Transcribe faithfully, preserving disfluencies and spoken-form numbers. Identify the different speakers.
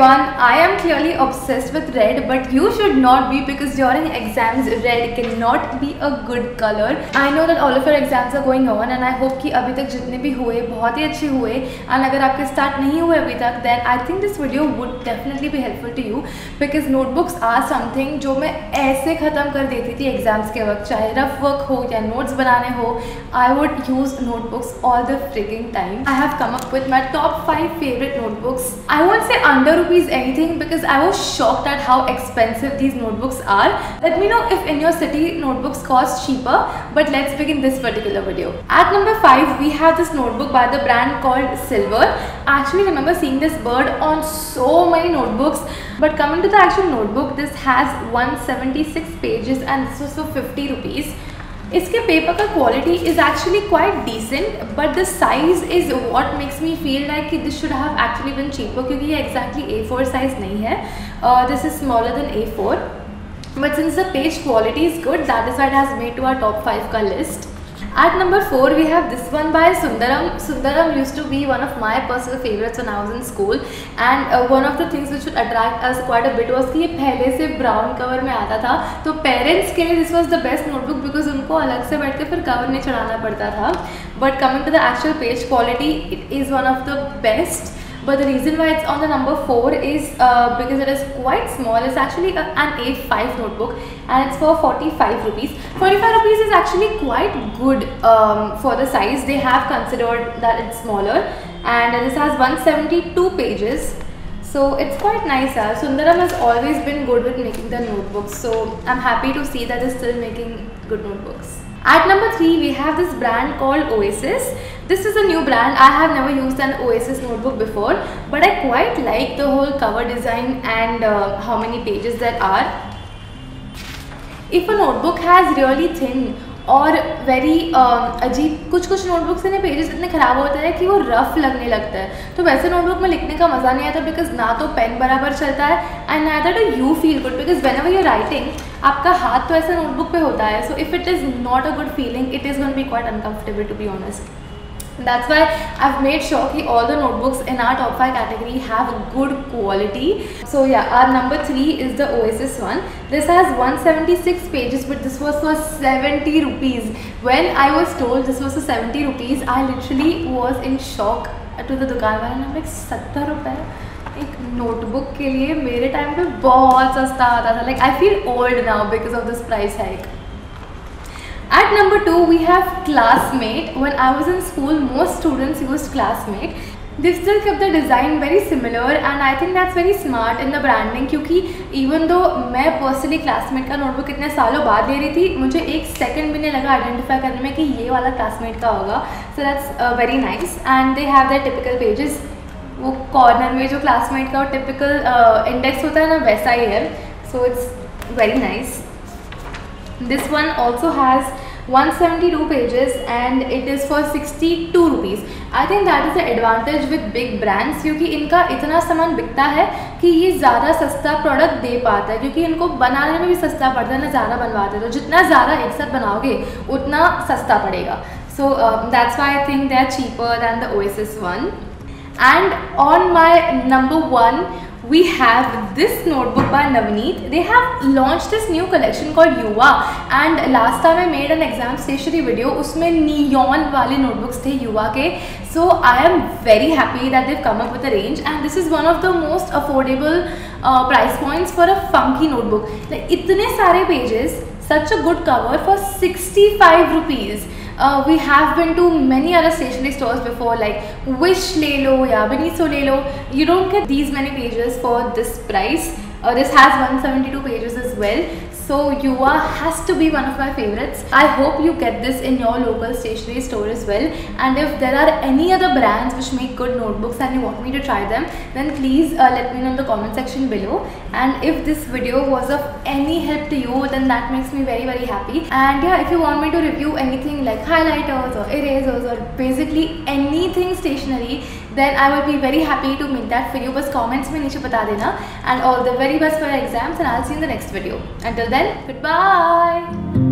Speaker 1: everyone, I am clearly obsessed with red, but you should not be, because during exams red cannot be a good color. I know that all of your exams are going on and I hope कि अभी तक जितने भी हुए बहुत ही अच्छे हुए, and अगर आपके start नहीं हुए अभी तक, then I think this video would definitely be helpful to you, because notebooks are something जो मैं ऐसे ख़त्म कर देती थी exams के वक्त, चाहे rough work हो या notes बनाने हो, I would use notebooks all the freaking time. I have come up with my top five favorite notebooks. I won't say under rupees anything because I was shocked at how expensive these notebooks are. Let me know if in your city notebooks cost cheaper, but let's begin this particular video. At number five, we have this notebook by the brand called Silver. I actually remember seeing this bird on so many notebooks, but coming to the actual notebook, this has one hundred seventy-six pages and this was for fifty rupees. इसके paper का quality is actually quite decent, but the size is what makes me feel like कि this should have actually been cheaper, क्योंकि ये exactly A four size नहीं है. This is smaller than A four, but since the page quality is good, that is why it has made to our top five का list. At number four, we have this one by Sundaram. Sundaram used to be one of my personal favorites when I was in school, and uh, one of the things which would attract us quite a bit was कि ये पहले से brown cover में आता था, तो parents के लिए this was the best notebook because उनको अलग से बैठ के फिर cover नहीं चढ़ाना पड़ता था. But coming to the actual page quality, it is one of the best. But the reason why it's on the number four is uh, because it is quite small. It's actually a, an A five notebook and it's for forty-five rupees. forty-five rupees is actually quite good um, for the size. They have considered that it's smaller, and this has one hundred seventy-two pages. So it's quite nice. Uh. Sundaram has always been good with making the notebooks, so I'm happy to see that they're still making good notebooks. At number three, we have this brand called Oasis. This is a new brand. I have never used an Oasis notebook before, but I quite like the whole cover design and uh, how many pages there are. If a notebook has really thin और very uh, अजीब कुछ कुछ notebooks के pages इतने ख़राब होते हैं कि वो रफ़ लगने लगता है, तो वैसे नोटबुक में लिखने का मज़ा नहीं आता, बिकॉज ना तो पेन बराबर चलता है and neither do you feel good, because whenever you writing आपका हाथ तो ऐसे नोटबुक पे होता है, so if it is not a good feeling, it is going to be quite uncomfortable to be honest. That's why I've made sure that all the notebooks in our top five category have good quality. So yeah, our number three is the Oasis one. This has one hundred seventy-six pages, but this was for seventy rupees. When I was told this was for seventy rupees, I literally was in shock. To the दुकान वाले ने like सत्तर रुपए एक notebook के लिए मेरे time पे बहुत सस्ता आता था. Like I feel old now because of this price hike. At number two, we have Classmate. When I was in school, most students used Classmate. They still kept the design very similar, and I think that's very smart in the branding, क्योंकि even though मैं personally Classmate का notebook इतने सालों बाद ले रही थी, मुझे एक second भी नहीं लगा identify करने में कि ये वाला Classmate का होगा. So that's uh, very nice, and they have their typical pages. वो corner में जो Classmate का typical uh, index होता है ना, वैसा ही है. So it's very nice. This one also has one hundred seventy-two pages and it is for sixty-two rupees. I think that is the advantage with big brands, क्योंकि इनका इतना सामान बिकता है कि ये ज़्यादा सस्ता प्रोडक्ट दे पाता है, क्योंकि इनको बनाने में भी सस्ता पड़ता है ना, ज़्यादा बनवाते हैं, तो जितना ज़्यादा एक साथ बनाओगे उतना सस्ता पड़ेगा. So uh, that's why I think they are cheaper than the Oasis one. And on my number one, we have this notebook by Navneet. They have launched this new collection called Yuva, and last time I made an exam stationery video, उसमें neon वाले notebooks थे Yuva के. So I am very happy that they've come up with a range, and this is one of the most affordable uh, price points for a funky notebook. Like इतने सारे pages, such a good cover for sixty-five rupees. Uh, we have been to many other stationery stores before, like Wish ले लो या Beniso ले लो. You don't get these many pages for this price. Uh, this has one hundred seventy-two pages as well. So Yuva has to be one of my favorites. I hope you get this in your local stationery store as well. And if there are any other brands which make good notebooks and you want me to try them, then please uh, let me know in the comment section below. And if this video was of any help to you, then that makes me very very happy. And yeah, if you want me to review anything like highlighters or erasers or basically anything stationery, then I will be very happy to make that for you. बस comments में नीचे बता देना. And all the very best for your exams, and I'll see you in the next video. Until then, goodbye.